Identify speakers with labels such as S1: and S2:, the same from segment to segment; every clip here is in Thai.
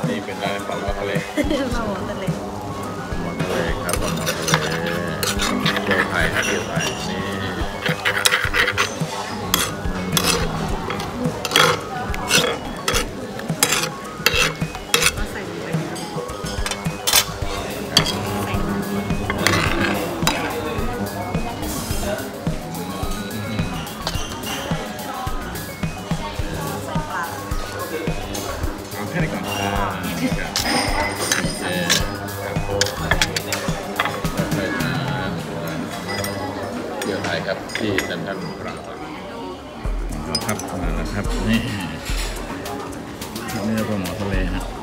S1: นี่เป็นร้านปลาหมอทะเล
S2: ปลาหมอทะเล
S1: หมอทะเลครับปลาหมอทะเลเกี๊ยวไทยครับเกี๊ยวไทยนี่
S2: ก็ใส่ลงไป
S1: เอาแค่นี้ก่อนครับเกี๊ยวไทยครับที่เซ็นทรัลพระรามครับมาแล้วครับนี่เนื้อปลาหมอทะเลฮะ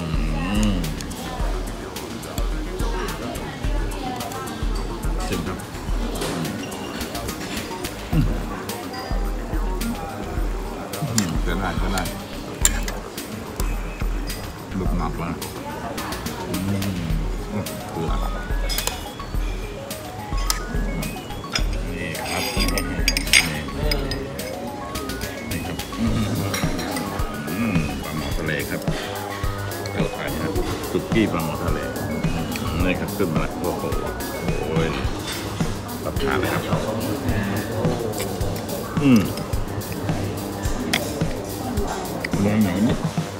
S1: ชิมครับเกินได้ลุกหนักมาเกลือนี่ครับนี่ครับปลาหมอทะเลครับเกี๊ยวไทยครับสุกี้ปลาหมอทะเลนี่ครับขึ้นมาแล้วโอ้โหรับทานเลยครับเนื้อเหนียวนิด